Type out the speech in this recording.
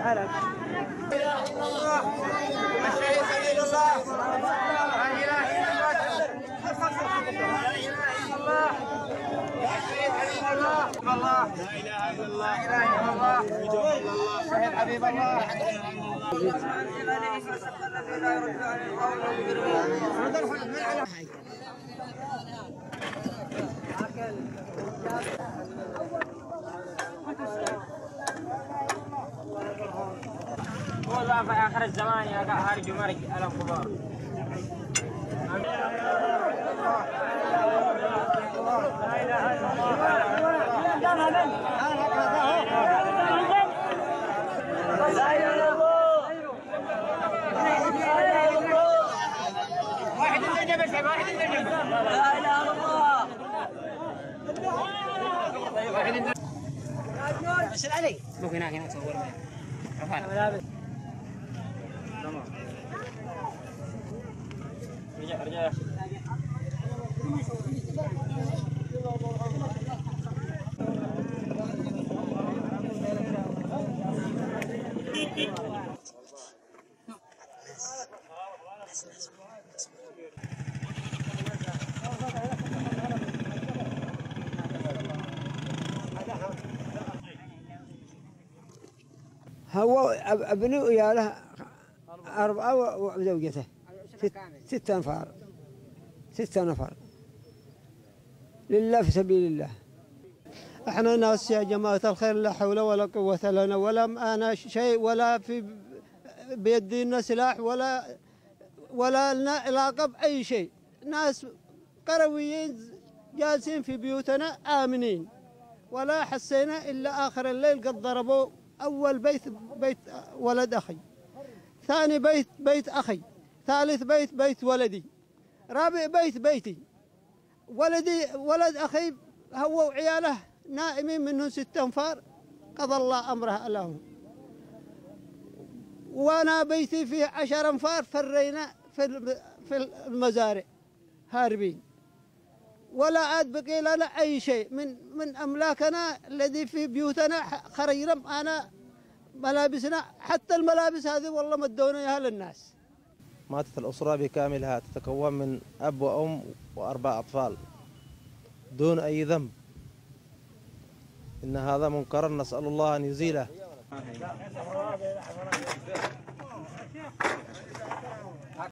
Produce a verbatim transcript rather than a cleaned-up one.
حالك. الله لا اله الا الله لا اله الا الله شهيد حبيب الله هو ذا في اخر الزمان يا هارج مرج على الكبار. لا اله الا الله لا اله الا الله واحد النجم واحد النجم لا اله الا الله واحد النجم بس علي ممكن هناك هناك تصور معي ملابس تمام رجع رجع هو ابني وياله أربعة وزوجته ست, ست أنفار ستة نفر لله في سبيل الله. احنا ناس يا جماعة الخير لا حول ولا قوة لنا ولا أنا شيء ولا في بيدنا سلاح ولا ولا لنا علاقة بأي شيء. ناس قرويين جالسين في بيوتنا آمنين ولا حسينا إلا آخر الليل قد ضربوا أول بيت بيت ولد أخي، ثاني بيت بيت أخي، ثالث بيت بيت ولدي، رابع بيت بيتي. ولدي ولد أخي هو وعياله نائمين منهم ست أنفار قضى الله أمره لهم، وأنا بيتي فيه عشر أنفار فرينا في في المزارع هاربين، ولا عاد بقي لنا أي شيء من من أملاكنا الذي في بيوتنا خريرم أنا ملابسنا، حتى الملابس هذه والله مدونا إياها للناس. ماتت الأسرة بكاملها تتكون من أب وأم وأربع أطفال دون أي ذنب. إن هذا منكر نسأل الله أن يزيله.